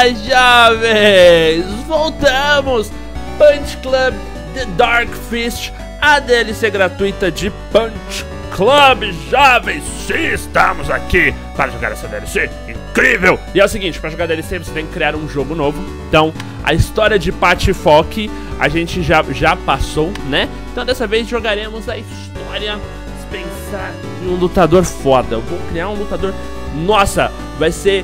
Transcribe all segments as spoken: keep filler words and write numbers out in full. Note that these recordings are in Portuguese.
jovens! Voltamos! Punch Club The Dark Fist, a D L C gratuita de Punch Club, jovens! Sim, estamos aqui para jogar essa D L C incrível! E é o seguinte, para jogar D L C você tem que criar um jogo novo. Então, a história de Patifoc a gente já, já passou, né? Então dessa vez jogaremos a história, se pensar em um lutador foda. Eu vou criar um lutador... Nossa, vai ser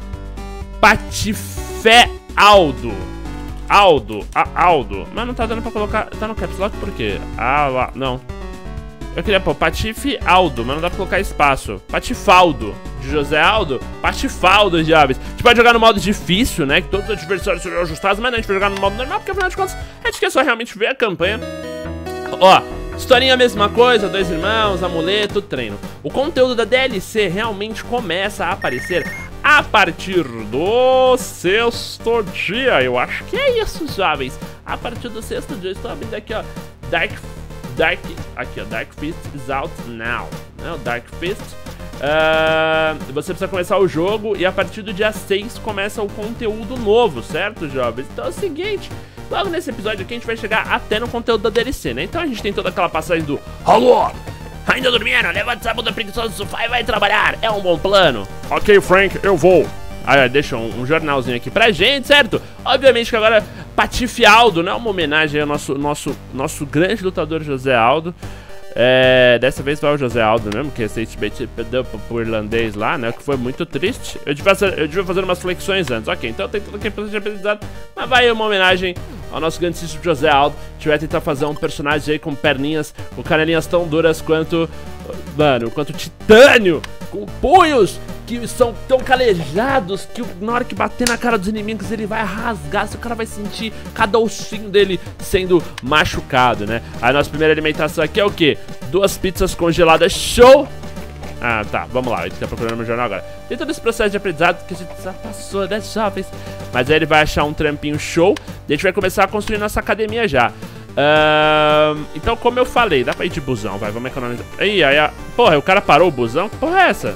Patifé Aldo. Aldo, a, Aldo. Mas não tá dando pra colocar... Tá no caps lock por quê? Ah, lá, não. Eu queria pôr Patife Aldo, mas não dá pra colocar espaço. Patifaldo, de José Aldo. Patifaldo, jovens. A gente pode jogar no modo difícil, né? Que todos os adversários serão ajustados, mas não, a gente vai jogar no modo normal, porque afinal de contas a gente quer só realmente ver a campanha. Ó, historinha a mesma coisa, dois irmãos, amuleto, treino. O conteúdo da D L C realmente começa a aparecer a partir do sexto dia. Eu acho que é isso, jovens. A partir do sexto dia, estou abrindo aqui, ó. Dark Dark, aqui ó, Dark Fist is out now, né, o Dark Fist. Uh, você precisa começar o jogo e a partir do dia seis começa o conteúdo novo, certo, jovens? Então é o seguinte, logo nesse episódio aqui a gente vai chegar até no conteúdo da D L C, né? Então a gente tem toda aquela passagem do alô, ainda dormindo? Levanta essa bunda preguiçosa do sofá e vai trabalhar, é um bom plano. Ok, Frank, eu vou. Aí, deixa um, um jornalzinho aqui pra gente, certo? Obviamente que agora Patife Aldo, né? Uma homenagem ao nosso, nosso, nosso grande lutador José Aldo. É, dessa vez vai o José Aldo mesmo, que recentemente perdeu pro irlandês lá, né? Que foi muito triste. Eu devia fazer, eu devia fazer umas flexões antes. Ok, então tem tudo que é aprendizado. Mas vai uma homenagem ao nosso grandíssimo José Aldo. A gente vai tentar fazer um personagem aí com perninhas, com canelinhas tão duras quanto... Mano, quanto titânio, com punhos que são tão calejados que na hora que bater na cara dos inimigos ele vai rasgar, o cara vai sentir cada ossinho dele sendo machucado, né? A nossa primeira alimentação aqui é o quê? Duas pizzas congeladas, show! Ah, tá, vamos lá, a gente tá procurando no jornal agora. Tem todo esse processo de aprendizado que a gente já passou, né, jovens? Mas aí ele vai achar um trampinho show e a gente vai começar a construir nossa academia já. Uh, então, como eu falei, dá pra ir de busão, vai, vamos economizar. Aí, aí, porra, o cara parou o busão? Que porra é essa?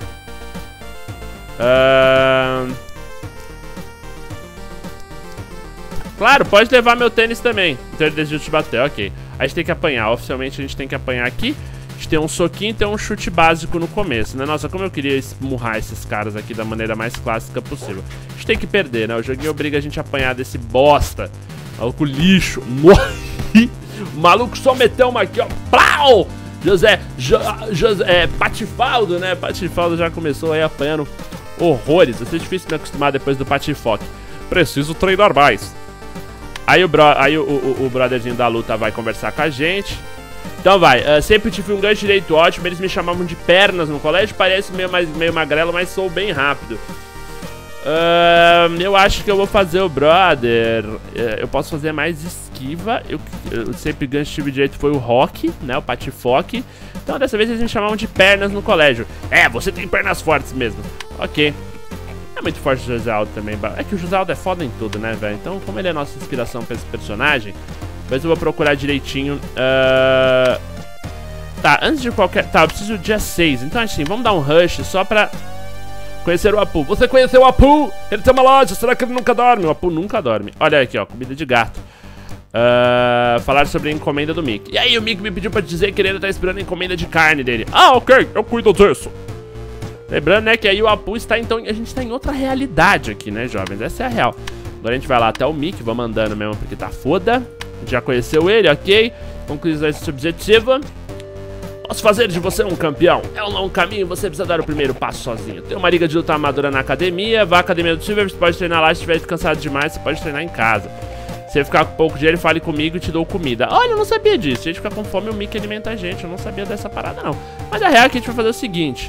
Uh, claro, pode levar meu tênis também. Então ele decidiu te bater, ok. A gente tem que apanhar, oficialmente a gente tem que apanhar aqui. A gente tem um soquinho e tem um chute básico no começo, né? Nossa, como eu queria esmurrar esses caras aqui da maneira mais clássica possível. A gente tem que perder, né? O joguinho obriga a gente a apanhar desse bosta. Maluco lixo. O maluco só meteu uma aqui, ó. Plau! José, jo, José, é, Patifaldo, né? Patifaldo já começou aí apanhando horrores. Vai ser difícil me acostumar depois do Patifoc. Preciso treinar mais. Aí o, bro, aí o, o, o brotherzinho da luta vai conversar com a gente. Então vai, uh, sempre tive um gancho direito ótimo. Eles me chamavam de pernas no colégio. Parece meio, mais, meio magrelo, mas sou bem rápido. Uh, eu acho que eu vou fazer o brother. Uh, eu posso fazer mais esquiva. Eu, eu sempre gancho tive direito foi o Rock, né? O Patifoc. Então dessa vez eles me chamavam de pernas no colégio. É, você tem pernas fortes mesmo. Ok. É muito forte o José Aldo também. É que o José Aldo é foda em tudo, né, velho? Então, como ele é a nossa inspiração pra esse personagem, depois eu vou procurar direitinho. Uh... Tá, antes de qualquer... Tá, eu preciso do dia seis. Então assim, vamos dar um rush só pra conhecer o Apu. Você conheceu o Apu? Ele tem uma loja, será que ele nunca dorme? O Apu nunca dorme. Olha aqui, ó, comida de gato. Uh, falar sobre a encomenda do Mickey. E aí o Mickey me pediu pra dizer que ele ainda tá esperando a encomenda de carne dele. Ah, ok, eu cuido disso. Lembrando, né, que aí o Apu está, então, a gente está em outra realidade aqui, né, jovens? Essa é a real. Agora a gente vai lá até o Mickey, vamos andando mesmo porque tá foda. A gente já conheceu ele, ok. Concluímos esse objetivo. Posso fazer de você um campeão? É um longo caminho, você precisa dar o primeiro passo sozinho. Tem uma liga de luta amadora na academia. Vá à academia do Silver, você pode treinar lá. Se estiver cansado demais, você pode treinar em casa. Se você ficar com pouco dinheiro, fale comigo e te dou comida. Olha, eu não sabia disso. Se a gente ficar com fome, o Mickey alimenta a gente. Eu não sabia dessa parada, não. Mas a real é que a gente vai fazer o seguinte.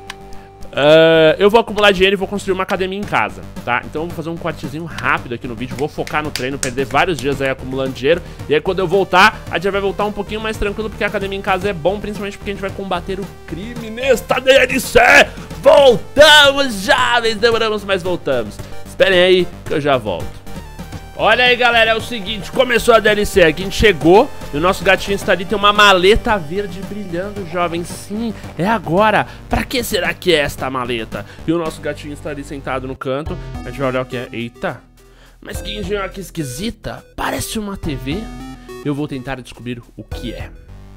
Uh, eu vou acumular dinheiro e vou construir uma academia em casa, tá? Então eu vou fazer um cortezinho rápido aqui no vídeo. Vou focar no treino, perder vários dias aí acumulando dinheiro. E aí quando eu voltar, a gente vai voltar um pouquinho mais tranquilo, porque a academia em casa é bom, principalmente porque a gente vai combater o crime nesta D L C. Voltamos, jovens! Demoramos, mas voltamos. Esperem aí que eu já volto. Olha aí, galera, é o seguinte, começou a D L C aqui, a gente chegou E o nosso gatinho está ali, tem uma maleta verde brilhando, jovem. Sim, é agora. Pra que será que é esta maleta? E o nosso gatinho está ali sentado no canto. A gente vai olhar o que é. Eita, mas que engenhoca esquisita. Parece uma T V. Eu vou tentar descobrir o que é.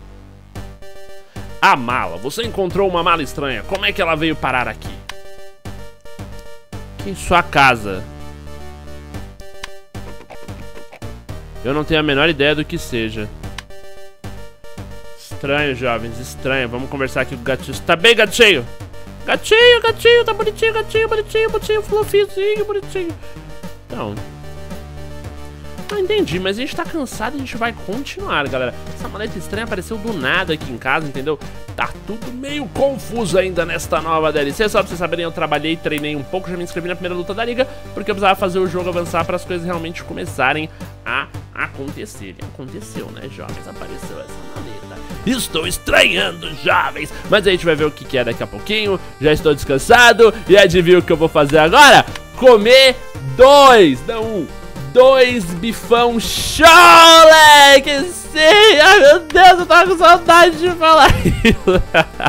A mala. Você encontrou uma mala estranha. Como é que ela veio parar aqui? Que em sua casa. Eu não tenho a menor ideia do que seja. Estranho, jovens, estranho. Vamos conversar aqui com o gatinho. Tá bem, gatinho? Gatinho, gatinho, tá bonitinho, gatinho, bonitinho, bonitinho, fluffyzinho, bonitinho. Então... Não entendi, mas a gente tá cansado e a gente vai continuar, galera. Essa maleta estranha apareceu do nada aqui em casa, entendeu? Tá tudo meio confuso ainda nesta nova D L C. Só pra vocês saberem, eu trabalhei, treinei um pouco, já me inscrevi na primeira luta da liga, porque eu precisava fazer o jogo avançar para as coisas realmente começarem a acontecerem. Aconteceu, né, jovens? Apareceu essa maleta. Estou estranhando, jovens. Mas a gente vai ver o que que é daqui a pouquinho. Já estou descansado e adivinha o que eu vou fazer agora? Comer dois, não um. Dois bifão chole! Que sim! Ai meu Deus, eu tava com saudade de falar isso.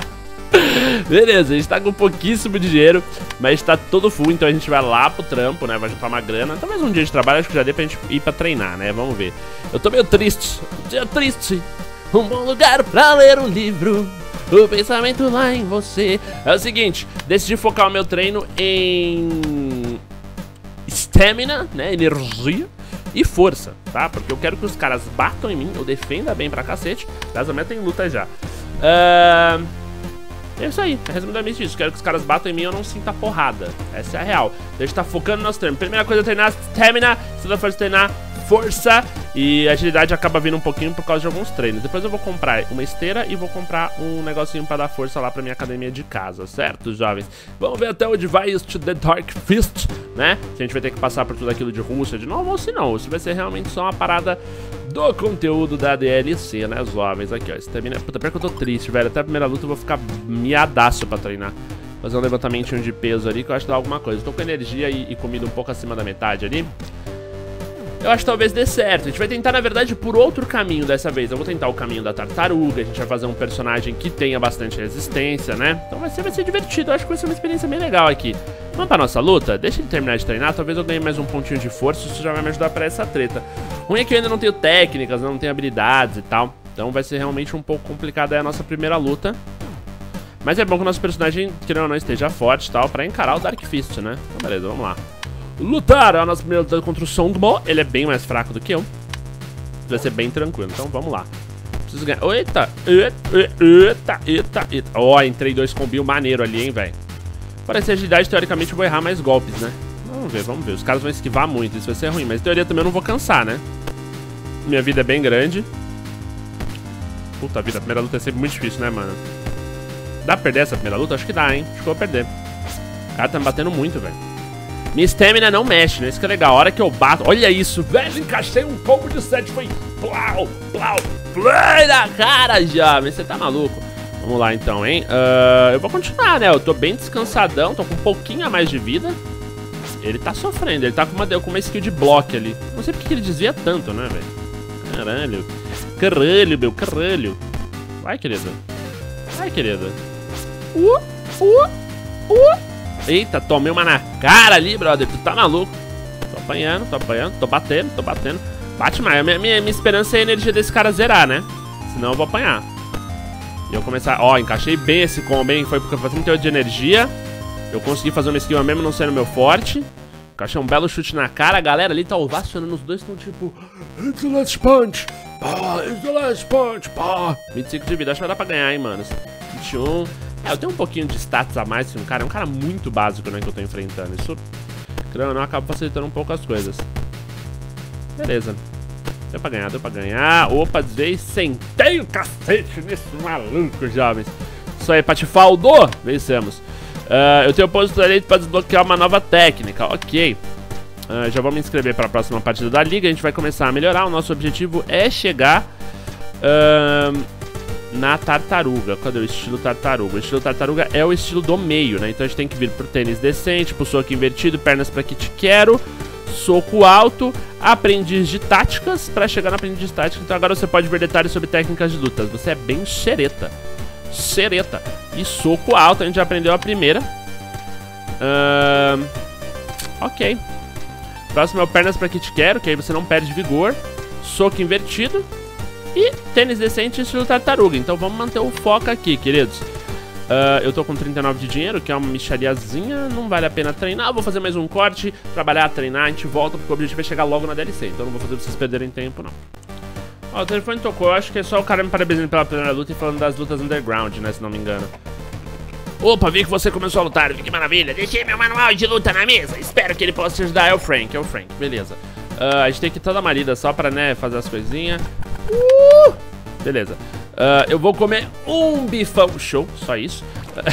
Beleza, a gente tá com pouquíssimo de dinheiro, mas tá todo full, então a gente vai lá pro trampo, né? Vai juntar uma grana. Talvez um dia de trabalho, acho que já dê pra gente ir pra treinar, né? Vamos ver. Eu tô meio triste, um dia triste. Um bom lugar pra ler um livro. O pensamento lá em você. É o seguinte, decidi focar o meu treino em... Stamina, né, energia e força, tá? Porque eu quero que os caras batam em mim, eu defenda bem pra cacete. Aliás, a meta tem luta já. uh... É isso aí, é resumidamente isso. Quero que os caras batam em mim e eu não sinta porrada. Essa é a real. A gente tá focando no nosso treino. Primeira coisa é treinar stamina, segunda coisa é treinar força. E agilidade acaba vindo um pouquinho por causa de alguns treinos. Depois eu vou comprar uma esteira e vou comprar um negocinho pra dar força lá pra minha academia de casa, certo, jovens? Vamos ver até onde vai este The Dark Fist, né? Se a gente vai ter que passar por tudo aquilo de Rússia de novo ou se não. Se vai ser realmente só uma parada do conteúdo da D L C, né, jovens? Aqui, ó, estamina. Puta, pior que eu tô triste, velho. Até a primeira luta eu vou ficar miadaço pra treinar. Fazer um levantamentinho de peso ali que eu acho que dá alguma coisa. Eu tô com energia e, e comida um pouco acima da metade ali. Eu acho que talvez dê certo. A gente vai tentar, na verdade, por outro caminho dessa vez. Eu vou tentar o caminho da tartaruga. A gente vai fazer um personagem que tenha bastante resistência, né? Então vai ser, vai ser divertido. Eu acho que vai ser uma experiência bem legal aqui. Vamos pra nossa luta? Deixa ele terminar de treinar. Talvez eu ganhe mais um pontinho de força. Isso já vai me ajudar pra essa treta. O ruim é que eu ainda não tenho técnicas, não tenho habilidades e tal. Então vai ser realmente um pouco complicada a nossa primeira luta. Mas é bom que o nosso personagem, querendo ou não, esteja forte e tal, pra encarar o Dark Fist, né? Então beleza, vamos lá. Lutar, a nossa primeira luta contra o Songmo. Ele é bem mais fraco do que eu. Vai ser bem tranquilo, então vamos lá. Preciso ganhar. Eita, eita, eita, eita, eita. Ó, oh, entrei dois combinho maneiro ali, hein, velho. Parece agilidade, teoricamente eu vou errar mais golpes, né? Vamos ver, vamos ver. Os caras vão esquivar muito, isso vai ser ruim. Mas em teoria também eu não vou cansar, né? Minha vida é bem grande. Puta vida, a primeira luta é sempre muito difícil, né, mano? Dá pra perder essa primeira luta? Acho que dá, hein? Acho que eu vou perder. O cara tá me batendo muito, velho. Minha stamina não mexe, né? Isso que é legal. A hora que eu bato... Olha isso, velho. Encaixei um combo de sete. Foi... Plau, plau, play na cara já. Mas você tá maluco. Vamos lá, então, hein? Uh, eu vou continuar, né? Eu tô bem descansadão. Tô com um pouquinho a mais de vida. Ele tá sofrendo. Ele tá com uma, com uma skill de bloco ali. Não sei porque ele desvia tanto, né, velho? Caralho. Caralho, meu. Caralho. Vai, querida. Vai, querida. Uh, uh, uh. Eita, tomei uma na cara ali, brother. Tu tá maluco. Tô apanhando, tô apanhando, tô batendo, tô batendo. Bate mais. Minha, minha, minha esperança é a energia desse cara zerar, né? Senão eu vou apanhar. E eu começar... Ó, encaixei bem esse combo, hein? Foi porque eu fazia trinta e oito de energia. Eu consegui fazer uma skill mesmo não sendo meu forte. Encaixei um belo chute na cara. A galera ali tá ovacionando. Os dois estão tipo... It's the last punch. Pá, it's the last punch. Pá. vinte e cinco de vida. Acho que vai dar pra ganhar, hein, mano. vinte e um... É, eu tenho um pouquinho de status a mais que um cara. É um cara muito básico, né, que eu tô enfrentando. Isso, creio ou não, acaba facilitando um pouco as coisas. Beleza. Deu pra ganhar, deu pra ganhar. Opa, desviei. Sentei o cacete nesse maluco, jovens. Isso aí, Patifaldo. Vencemos. Uh, eu tenho o posto direito pra desbloquear uma nova técnica. Ok. Uh, já vou me inscrever pra próxima partida da liga. A gente vai começar a melhorar. O nosso objetivo é chegar... Uh, na tartaruga. Cadê o estilo tartaruga? O estilo tartaruga é o estilo do meio, né? Então a gente tem que vir pro tênis decente, pro soco invertido, pernas pra que te quero, soco alto, aprendiz de táticas, pra chegar no aprendiz de táticas. Então agora você pode ver detalhes sobre técnicas de lutas. Você é bem xereta. Xereta. E soco alto, a gente já aprendeu a primeira. Uh, ok. Próximo é o pernas pra que te quero, que aí você não perde vigor. Soco invertido. E tênis decente estilo tartaruga. Então vamos manter o foco aqui, queridos. Uh, eu tô com trinta e nove de dinheiro, que é uma mixariazinha. Não vale a pena treinar. Eu vou fazer mais um corte, trabalhar, treinar. A gente volta, porque o objetivo é chegar logo na D L C. Então não vou fazer vocês perderem tempo, não. Ó, o telefone tocou. Eu acho que é só o cara me parabenizando pela primeira luta e falando das lutas underground, né? Se não me engano. Opa, vi que você começou a lutar. Que maravilha. Deixei meu manual de luta na mesa. Espero que ele possa te ajudar. É o Frank, é o Frank. Beleza. Uh, a gente tem que ir toda marida só pra, né, fazer as coisinhas. Uh! Beleza. Uh, eu vou comer um bifão. Show, só isso.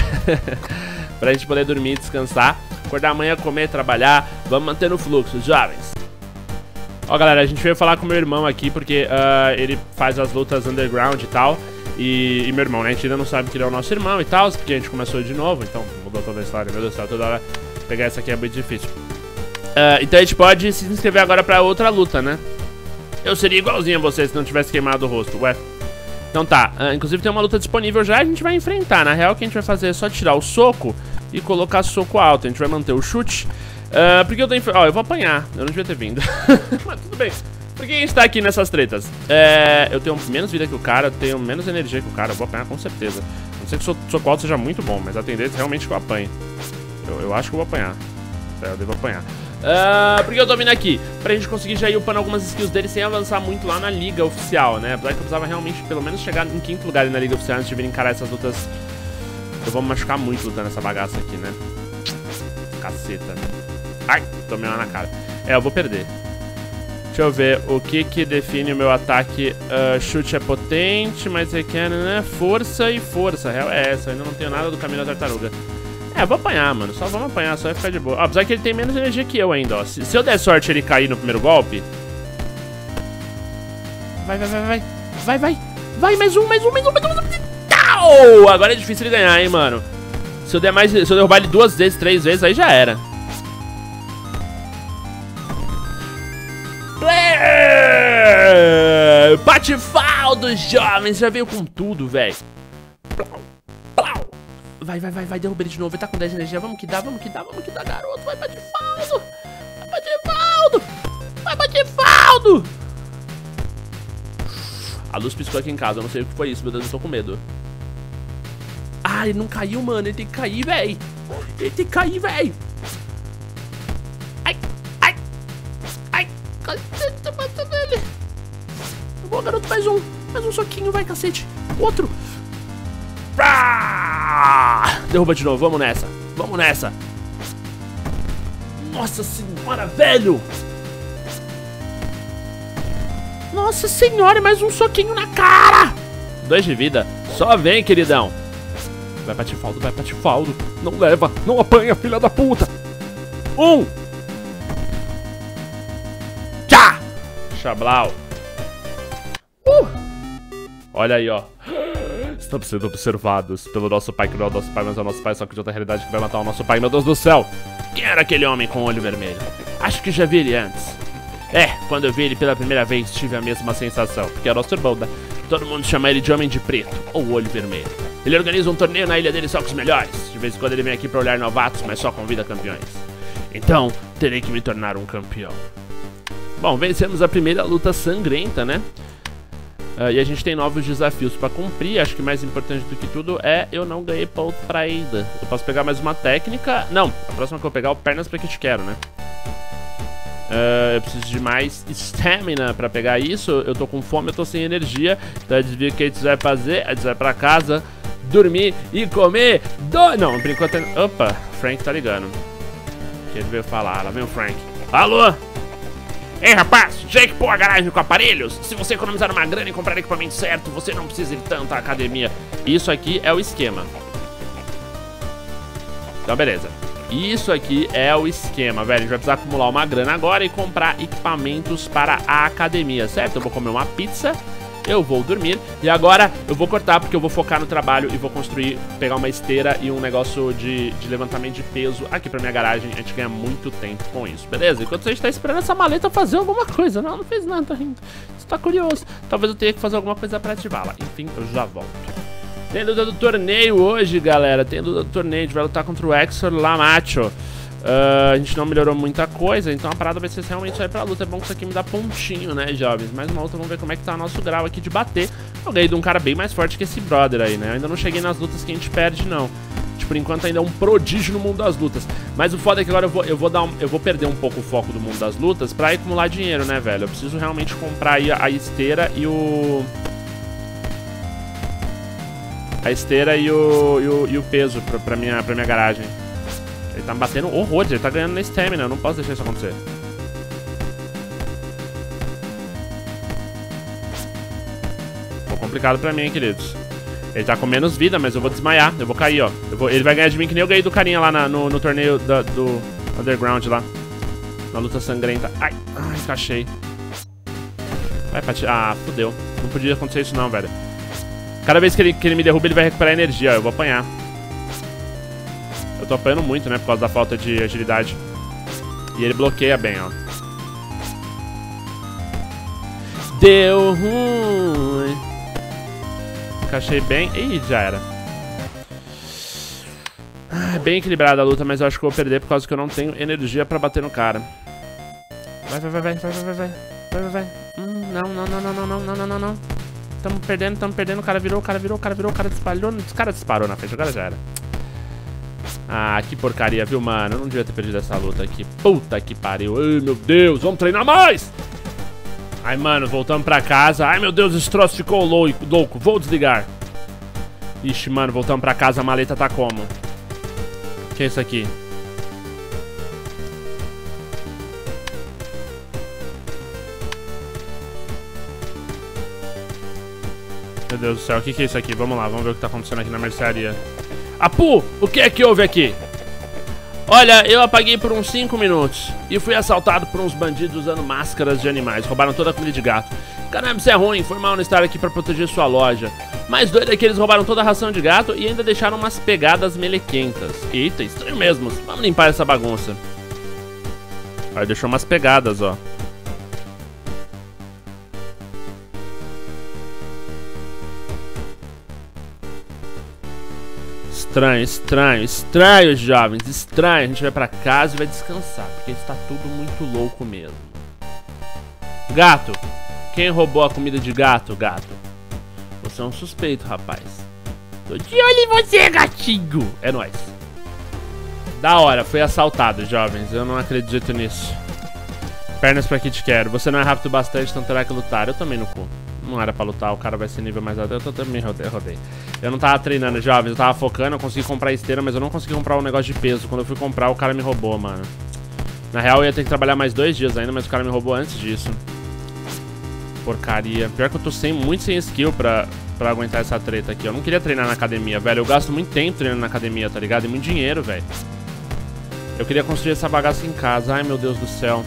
Pra gente poder dormir e descansar. Acordar amanhã, comer, trabalhar. Vamos manter no fluxo, jovens. Ó, galera, a gente veio falar com meu irmão aqui, porque uh, ele faz as lutas underground e tal. E, e meu irmão, né? A gente ainda não sabe que ele é o nosso irmão e tal, porque a gente começou de novo. Então mudou toda a história. Meu Deus do céu, toda hora pegar essa aqui é muito difícil. uh, Então a gente pode se inscrever agora pra outra luta, né? Eu seria igualzinho a você se não tivesse queimado o rosto. Ué. Então tá, uh, inclusive tem uma luta disponível já, a gente vai enfrentar. Na real, o que a gente vai fazer é só tirar o soco e colocar soco alto. A gente vai manter o chute. uh, Porque eu tô enfrentando... Ó, eu vou apanhar, eu não devia ter vindo. Mas tudo bem. Por que a gente tá aqui nessas tretas? É, eu tenho menos vida que o cara, eu tenho menos energia que o cara. Eu vou apanhar com certeza. Não sei que o soco alto seja muito bom, mas a tendência é realmente que eu apanhe. Eu, eu acho que eu vou apanhar. É, eu devo apanhar. Uh, porque eu tô vindo aqui pra gente conseguir já ir upando algumas skills dele sem avançar muito lá na liga oficial, né? Apesar que eu precisava realmente pelo menos chegar em quinto lugar ali na liga oficial antes de vir encarar essas lutas. Eu vou me machucar muito lutando essa bagaça aqui, né? Caceta. Ai, tomei uma na cara. É, eu vou perder. Deixa eu ver o que que define o meu ataque. uh, Chute é potente, mas requer, né? Força e força. Real é essa, eu ainda não tenho nada do caminho da tartaruga. É, vou apanhar, mano. Só vamos apanhar, só vai ficar de boa. Ó, apesar que ele tem menos energia que eu ainda, ó. Se, se eu der sorte ele cair no primeiro golpe... Vai, vai, vai, vai. Vai, vai. Vai, mais um, mais um, mais um, mais um. Tau! Agora é difícil ele ganhar, hein, mano. Se eu der mais... Se eu derrubar ele duas vezes, três vezes, aí já era. Patifal dos jovens. Já veio com tudo, velho. Vai, vai, vai, vai, derruba ele de novo. Ele tá com dez de energia. Vamos que dá, vamos que dá, vamos que dá, garoto. Vai, Patifaldo. Vai, Patifaldo. Vai, Patifaldo. A luz piscou aqui em casa. Eu não sei o que foi isso, meu Deus, eu tô com medo. Ah, ele não caiu, mano. Ele tem que cair, véi. Ele tem que cair, véi. Ai, ai. Ai, cacete, tá matando ele. Boa, garoto, mais um. Mais um soquinho, vai, cacete. Outro. Derruba de novo, vamos nessa. Vamos nessa. Nossa senhora, velho. Nossa senhora, mais um soquinho na cara. Dois de vida. Só vem, queridão. Vai, Patifaldo, vai, Patifaldo. Não leva, não apanha, filha da puta. Um. Tchá. Chablau. Uh. Olha aí, ó. Estamos sendo observados pelo nosso pai, que não é o nosso pai, mas é o nosso pai, só que de outra realidade que vai matar o nosso pai. Meu Deus do céu! Quem era aquele homem com o olho vermelho? Acho que já vi ele antes. É, quando eu vi ele pela primeira vez, tive a mesma sensação, porque é o nosso irmão, né? Todo mundo chama ele de Homem de Preto, ou Olho Vermelho. Ele organiza um torneio na ilha dele só com os melhores. De vez em quando ele vem aqui pra olhar novatos, mas só convida campeões. Então, terei que me tornar um campeão. Bom, vencemos a primeira luta sangrenta, né? Uh, e a gente tem novos desafios pra cumprir. Acho que mais importante do que tudo é eu não ganhei ponto pra ida. Eu posso pegar mais uma técnica. Não, a próxima que eu pegar é o pernas pra que te quero, né? Uh, eu preciso de mais stamina pra pegar isso. Eu tô com fome, eu tô sem energia. Então adivinha o que a gente vai fazer? A gente vai pra casa, dormir e comer do... Não, por enquanto... Opa, Frank tá ligando. O que ele veio falar? Lá vem o Frank. Alô? Ei, rapaz, já equipou a garagem com aparelhos? Se você economizar uma grana e comprar equipamento certo, você não precisa ir tanto à academia. Isso aqui é o esquema. Então, beleza. Isso aqui é o esquema, velho. A gente vai precisar acumular uma grana agora e comprar equipamentos para a academia, certo? Eu vou comer uma pizza eu vou dormir. E agora eu vou cortar porque eu vou focar no trabalho e vou construir, pegar uma esteira e um negócio de, de levantamento de peso aqui pra minha garagem. A gente ganha muito tempo com isso, beleza? Enquanto a gente tá esperando essa maleta fazer alguma coisa. Não, não fez nada, tá rindo. Você tá curioso. Talvez eu tenha que fazer alguma coisa pra ativá-la. Enfim, eu já volto. Tem luta do torneio hoje, galera. Tem luta do torneio. A gente vai lutar contra o Exor Lamacho. Uh, a gente não melhorou muita coisa, então a parada vai ser realmente sair pra luta. É bom que isso aqui me dá pontinho, né, jovens? Mais uma luta, vamos ver como é que tá o nosso grau aqui de bater. Eu ganhei de um cara bem mais forte que esse brother aí, né? Eu ainda não cheguei nas lutas que a gente perde, não. Tipo, por enquanto ainda é um prodígio no mundo das lutas. Mas o foda é que agora eu vou, eu vou, dar um, eu vou perder um pouco o foco do mundo das lutas pra acumular dinheiro, né, velho? Eu preciso realmente comprar aí a, a esteira e o... A esteira e o, e o, e o peso pra, pra, minha, pra minha garagem. Ele tá me batendo horrores, ele tá ganhando na stamina, eu não posso deixar isso acontecer. Ficou complicado pra mim, hein, queridos. Ele tá com menos vida, mas eu vou desmaiar, eu vou cair, ó. Eu vou, ele vai ganhar de mim que nem eu ganhei do carinha lá na, no, no torneio da, do Underground lá. Na luta sangrenta. Ai, ai, encaixei. Vai, Pati. Ah, fudeu. Não podia acontecer isso não, velho. Cada vez que ele, que ele me derruba, ele vai recuperar energia, ó. Eu vou apanhar. Eu tô apanhando muito, né, por causa da falta de agilidade. E ele bloqueia bem, ó. Deu ruim. Encaixei bem. Ih, já era. Ah, bem equilibrada a luta, mas eu acho que eu vou perder por causa que eu não tenho energia pra bater no cara. Vai, vai, vai, vai, vai, vai, vai. Vai, vai, vai. Hum, não, não, não, não, não, não, não, não, não, não. Tamo perdendo, tamo perdendo. O cara virou, o cara virou, o cara virou, o cara disparou. O cara disparou na frente, agora já era. Ah, que porcaria, viu, mano? Eu não devia ter perdido essa luta aqui. Puta que pariu. Ai, meu Deus, vamos treinar mais! Ai, mano, voltamos pra casa. Ai, meu Deus, esse troço ficou louco, louco. Vou desligar. Ixi, mano, voltamos pra casa. A maleta tá como? O que é isso aqui? Meu Deus do céu, o que que é isso aqui? Vamos lá, vamos ver o que tá acontecendo aqui na mercearia. Apu, o que é que houve aqui? Olha, eu apaguei por uns cinco minutos e fui assaltado por uns bandidos usando máscaras de animais. Roubaram toda a comida de gato. Caramba, isso é ruim, foi mal não estar aqui pra proteger sua loja. Mais doido é que eles roubaram toda a ração de gato e ainda deixaram umas pegadas melequentas. Eita, estranho mesmo. Vamos limpar essa bagunça. Aí deixou umas pegadas, ó. Estranho, estranho, estranho, jovens, estranho. A gente vai pra casa e vai descansar, porque está tudo muito louco mesmo. Gato, quem roubou a comida de gato, gato? Você é um suspeito, rapaz. Tô de olho em você, gatinho. É nóis. Da hora, foi assaltado, jovens. Eu não acredito nisso. Pernas pra que te quero. Você não é rápido bastante, então terá que lutar. Eu também no cu. Não era pra lutar, o cara vai ser nível mais alto. Eu tô também rodei, rodei. Eu não tava treinando, jovens, eu tava focando, eu consegui comprar esteira, mas eu não consegui comprar um negócio de peso. Quando eu fui comprar, o cara me roubou, mano. Na real, eu ia ter que trabalhar mais dois dias ainda, mas o cara me roubou antes disso. Porcaria. Pior que eu tô sem, muito sem skill pra, pra aguentar essa treta aqui. Eu não queria treinar na academia, velho. Eu gasto muito tempo treinando na academia, tá ligado? E muito dinheiro, velho. Eu queria construir essa bagaça em casa. Ai, meu Deus do céu.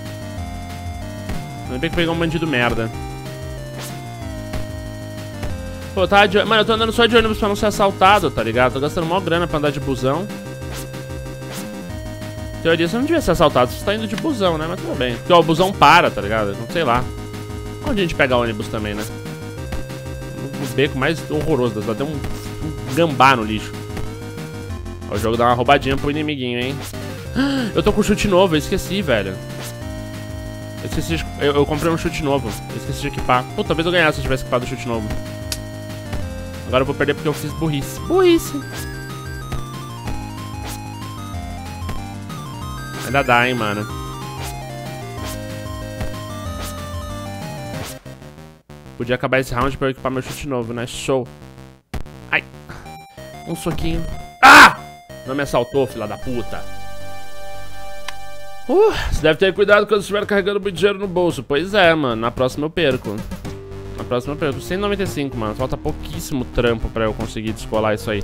Ainda bem que peguei um bandido merda. Pô, tá de... Mano, eu tô andando só de ônibus pra não ser assaltado, tá ligado? Tô gastando mó grana pra andar de busão. Em teoria, você não devia ser assaltado, você tá indo de busão, né? Mas tudo bem. Porque ó, o busão para, tá ligado? Não sei lá. Onde a gente pega ônibus também, né? O beco mais horroroso, dá até um, um gambá no lixo. Ó, o jogo dá uma roubadinha pro inimiguinho, hein? Eu tô com chute novo, eu esqueci, velho. Eu esqueci de... eu, eu comprei um chute novo. Eu esqueci de equipar. Pô, talvez eu ganhasse se eu tivesse equipado o chute novo. Agora eu vou perder porque eu fiz burrice. Burrice. Ainda dá, hein, mano. Podia acabar esse round pra eu equipar meu chute novo, né? Show. Ai. Um soquinho. Ah! Não me assaltou, filha da puta. Uh, você deve ter cuidado quando estiver carregando muito dinheiro no bolso. Pois é, mano. Na próxima eu perco. Na próxima eu perco. cento e noventa e cinco, mano. Falta pouquíssimo trampo pra eu conseguir descolar isso aí.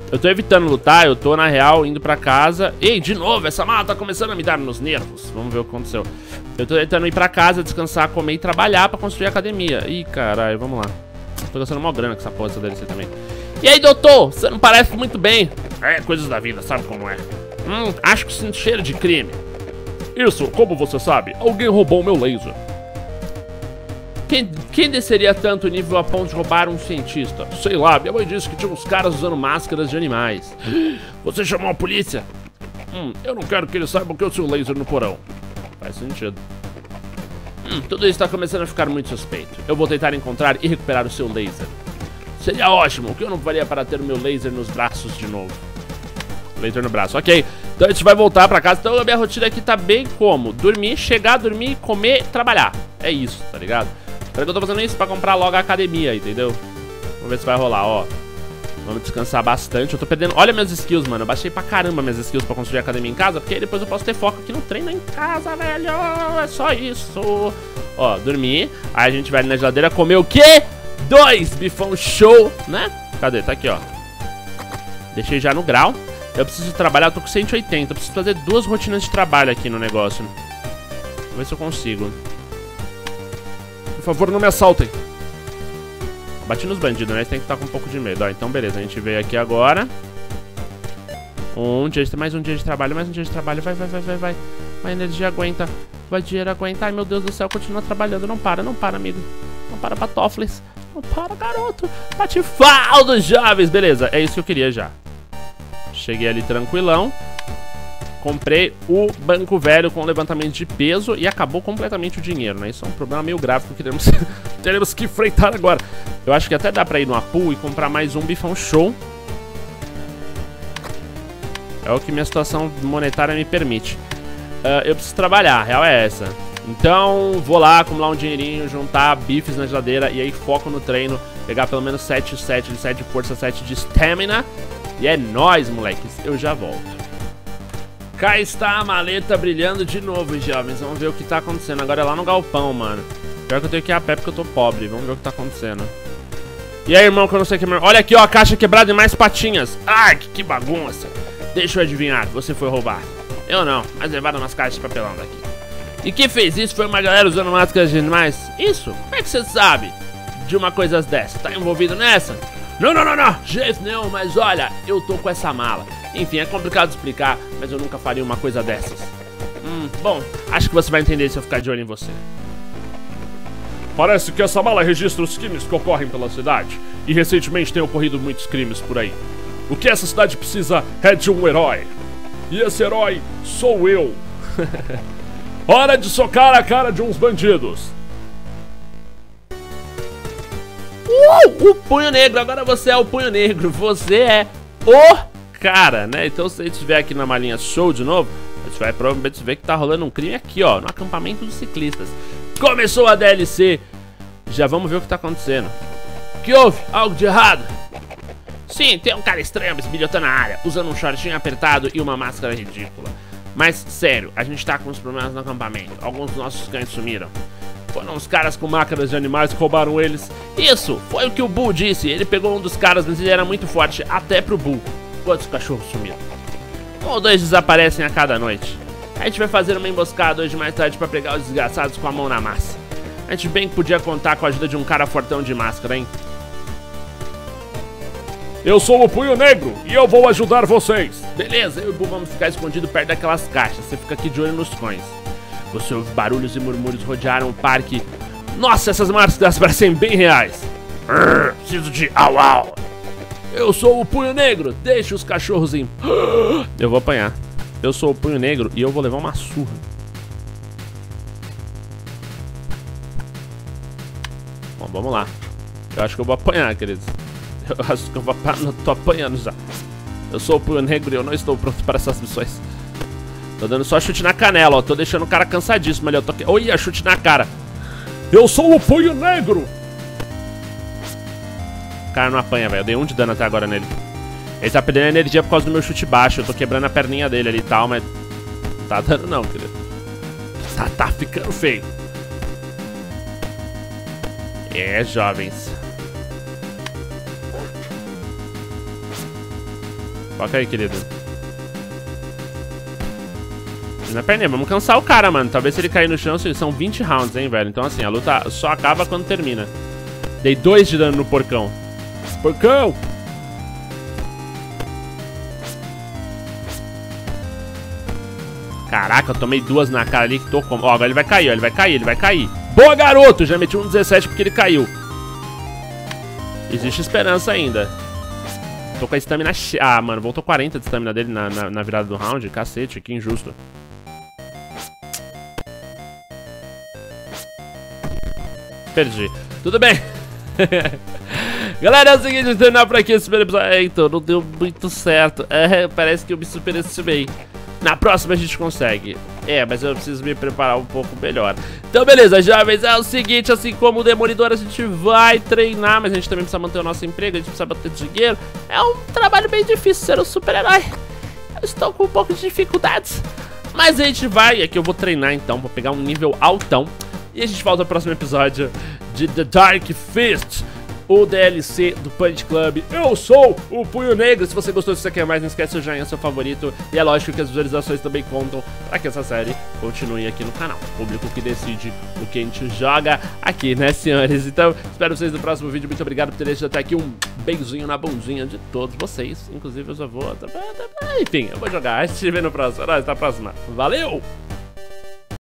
Eu tô evitando lutar, eu tô, na real, indo pra casa. Ei, de novo, essa mala tá começando a me dar nos nervos. Vamos ver o que aconteceu. Eu tô tentando ir pra casa, descansar, comer e trabalhar pra construir a academia. Ih, caralho, vamos lá. Tô gastando mó grana com essa porra dessa D L C também. E aí, doutor? Você não parece muito bem. É, coisas da vida, sabe como é. Hum, acho que sinto cheiro de crime. Isso, como você sabe, alguém roubou meu laser. Quem, quem desceria tanto o nível a ponto de roubar um cientista? Sei lá, minha mãe disse que tinha uns caras usando máscaras de animais. Você chamou a polícia? Hum, eu não quero que eles saibam que eu sou o laser no porão. Faz sentido. Hum, tudo isso tá começando a ficar muito suspeito. Eu vou tentar encontrar e recuperar o seu laser. Seria ótimo, o que eu não faria para ter o meu laser nos braços de novo? Laser no braço, ok. Então a gente vai voltar pra casa. Então a minha rotina aqui tá bem como? Dormir, chegar, dormir, comer, trabalhar. É isso, tá ligado? Espero que eu tô fazendo isso pra comprar logo a academia, entendeu? Vamos ver se vai rolar, ó. Vamos descansar bastante. Eu tô perdendo... Olha minhas skills, mano. Eu baixei pra caramba minhas skills pra construir a academia em casa, porque aí depois eu posso ter foco aqui no treino em casa, velho. É só isso. Ó, dormir. Aí a gente vai ali na geladeira comer o quê? Dois bifão show, né? Cadê? Tá aqui, ó. Deixei já no grau. Eu preciso trabalhar, eu tô com cento e oitenta. Eu preciso fazer duas rotinas de trabalho aqui no negócio. Vamos ver se eu consigo. Por favor, não me assaltem. Bati nos bandidos, né? Tem que estar com um pouco de medo. Ó, então beleza, a gente veio aqui agora. Um dia de... Mais um dia de trabalho, mais um dia de trabalho. Vai, vai, vai, vai, vai. Vai, energia aguenta. Vai, dinheiro aguenta. Ai, meu Deus do céu, continua trabalhando. Não para, não para, amigo. Não para, Patóflis. Não para, garoto. Patifal jovens. Beleza, é isso que eu queria já. Cheguei ali tranquilão. Comprei o banco velho com levantamento de peso e acabou completamente o dinheiro, né? Isso é um problema meio grave que teremos, teremos que enfrentar agora. Eu acho que até dá pra ir no Apu e comprar mais um bifão show. É o que minha situação monetária me permite. Uh, eu preciso trabalhar, a real é essa. Então, vou lá acumular um dinheirinho, juntar bifes na geladeira e aí foco no treino. Pegar pelo menos sete, sete de sete de força, sete de stamina. E é nóis, moleques. Eu já volto. Cá está a maleta brilhando de novo, jovens. Vamos ver o que tá acontecendo. Agora é lá no galpão, mano. Pior que eu tenho que ir a pé porque eu tô pobre. Vamos ver o que tá acontecendo. E aí, irmão, que eu não sei o que... Olha aqui, ó, a caixa quebrada e mais patinhas. Ai, que, que bagunça. Deixa eu adivinhar, você foi roubar. Eu não, mas levaram umas caixas de papelão daqui. E quem fez isso foi uma galera usando máscaras de animais? Isso? Como é que você sabe de uma coisa dessa? Tá envolvido nessa? Não, não, não, não, jeito nenhum, mas olha, eu tô com essa mala. Enfim, é complicado de explicar, mas eu nunca faria uma coisa dessas. Hum, bom, acho que você vai entender se eu ficar de olho em você. Parece que essa mala registra os crimes que ocorrem pela cidade. E recentemente tem ocorrido muitos crimes por aí. O que essa cidade precisa é de um herói. E esse herói sou eu. Hora de socar a cara de uns bandidos. Uh, o Punho Negro, agora você é o Punho Negro. Você é o cara, né? Então se a gente estiver aqui na malinha show de novo, a gente vai provavelmente ver que tá rolando um crime aqui, ó, no acampamento dos ciclistas. Começou a D L C. Já vamos ver o que tá acontecendo. O que houve? Algo de errado? Sim, tem um cara estranho bisbilhotando a área, usando um shortinho apertado e uma máscara ridícula. Mas, sério, a gente tá com uns problemas no acampamento. Alguns dos nossos cães sumiram. Foram os caras com máscaras de animais que roubaram eles. Isso, foi o que o Bull disse. Ele pegou um dos caras, mas ele era muito forte, até pro Bull. Quantos cachorros sumiram? Um ou dois desaparecem a cada noite. A gente vai fazer uma emboscada hoje mais tarde pra pegar os desgraçados com a mão na massa. A gente bem que podia contar com a ajuda de um cara fortão de máscara, hein? Eu sou o Punho Negro e eu vou ajudar vocês. Beleza, eu e o Bull vamos ficar escondidos perto daquelas caixas. Você fica aqui de olho nos coins. Você ouve barulhos e murmúrios rodearam o parque. Nossa, essas máscaras parecem bem reais. Urgh, preciso de au au. Eu sou o Punho Negro, deixa os cachorros em... Eu vou apanhar. Eu sou o Punho Negro e eu vou levar uma surra. Bom, vamos lá. Eu acho que eu vou apanhar, queridos. Eu acho que eu vou apanhar. Eu tô apanhando já. Eu sou o Punho Negro e eu não estou pronto para essas missões. Tô dando só chute na canela, ó. Tô deixando o cara cansadíssimo ali. Eu tô... Olha, chute na cara. Eu sou o Punho Negro. O cara não apanha, velho. Eu dei um de dano até agora nele. Ele tá perdendo energia por causa do meu chute baixo. Eu tô quebrando a perninha dele ali e tal, mas... Não tá dando não, querido. Tá, tá ficando feio. É, jovens. Foca aí, querido. Na perninha, vamos cansar o cara, mano. Talvez se ele cair no chão, são vinte rounds, hein, velho. Então, assim, a luta só acaba quando termina. Dei dois de dano no porcão. Porcão! Caraca, eu tomei duas na cara ali que tô como. Ó, agora ele vai cair, ó. Ele vai cair, ele vai cair. Boa, garoto! Já meti um dezessete porque ele caiu. Existe esperança ainda. Tô com a estamina cheia. Ah, mano, voltou quarenta de estamina dele na, na, na virada do round. Cacete, que injusto. Perdi. Tudo bem. Galera, é o seguinte, vou terminar por aqui esse primeiro episódio. É, então, não deu muito certo. É, parece que eu me superestimei. Na próxima a gente consegue. É, mas eu preciso me preparar um pouco melhor. Então beleza, jovens, é o seguinte. Assim como o Demolidor, a gente vai treinar, mas a gente também precisa manter o nosso emprego. A gente precisa bater dinheiro. É um trabalho bem difícil ser um super-herói. Eu estou com um pouco de dificuldades, mas a gente vai. Aqui eu vou treinar então, vou pegar um nível altão. E a gente volta no próximo episódio de The Dark Fist, o D L C do Punch Club. Eu sou o Punho Negro. Se você gostou, se você quer mais, não esquece seu joinha, seu favorito. E é lógico que as visualizações também contam para que essa série continue aqui no canal. O público que decide o que a gente joga aqui, né, senhores? Então, espero vocês no próximo vídeo. Muito obrigado por terem assistido até aqui. Um beijinho na bundinha de todos vocês. Inclusive, eu já vou... Enfim, eu vou jogar. A gente se vê no próximo. Até a próxima. Valeu!